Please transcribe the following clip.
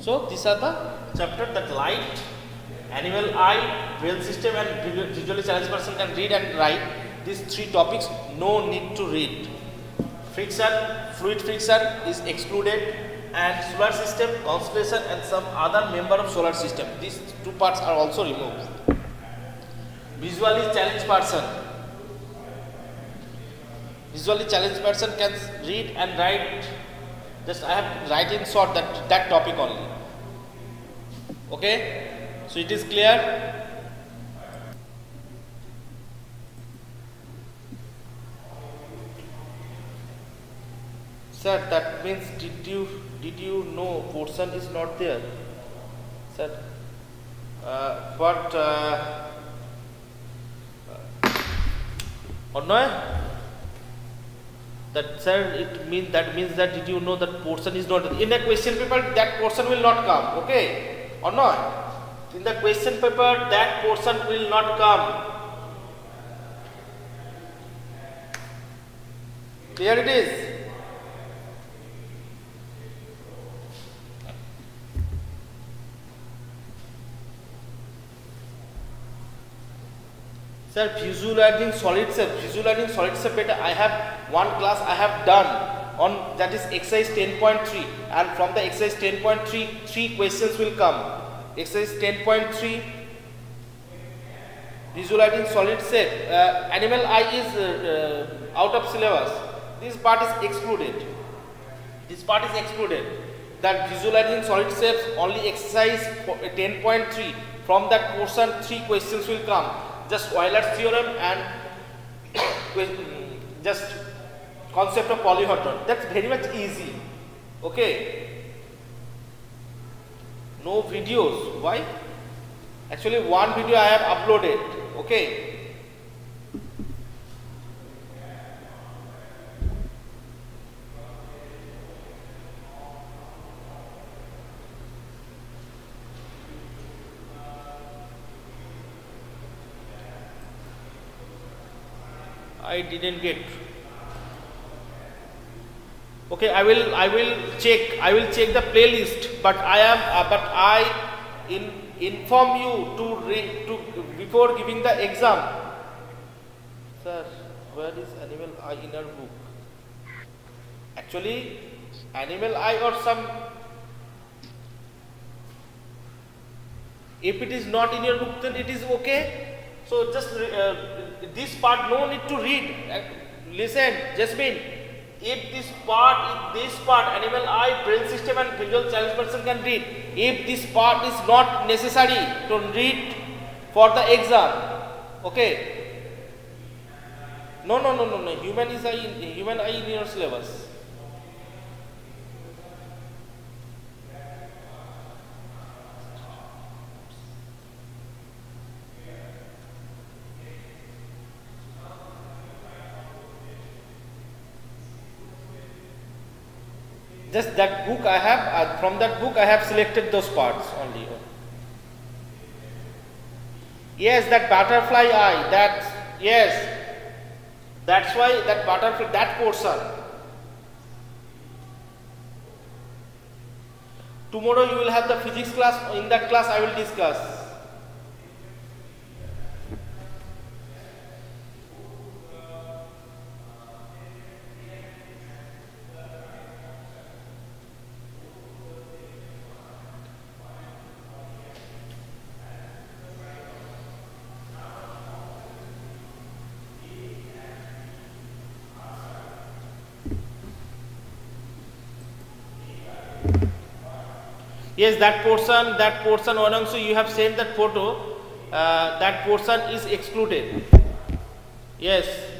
So these are the chapter that light, animal eye, brain system and visually challenged person can read and write. These three topics no need to read. Friction, fluid friction is excluded, and solar system, constellation and some other member of solar system. These two parts are also removed. Visually challenged person. Visually challenged person can read and write. Just I have write in short that topic only. Okay, so it is clear. Sir, that means did you know portion is not there? Sir, but or no? That sir, that means that did you know that portion is not there? In the question paper that portion will not come, okay or not? In the question paper that portion will not come. Clear it is? Sir, visualizing solid shape beta, I have one class I have done on, that is exercise 10.3, and from the exercise 10.3 3 questions will come. Exercise 10.3 visualizing solid shape, animal eye is out of syllabus. This part is excluded. That visualizing solid shapes only exercise 10.3, from that portion 3 questions will come. Just Euler's theorem and just concept of polyhedron. That's very much easy. Okay. No videos. Why? Actually, one video I have uploaded. Okay. I didn't get. Okay, I will check the playlist, but I inform you to before giving the exam. Sir, where is animal eye in our book? Actually, animal eye or some, if it is not in your book, then it is okay. So just this part no need to read. Listen, Jasmine. If this part, animal eye, brain system and visual challenged person can read. If this part is not necessary to read for the exam, okay? No. Human eye in your syllabus. Just that book I have, from that book I have selected those parts only. Yes, that butterfly eye, that's why that butterfly, that portion. Tomorrow you will have the physics class, in that class I will discuss. Yes, that portion, so you have sent that photo, that portion is excluded. Yes.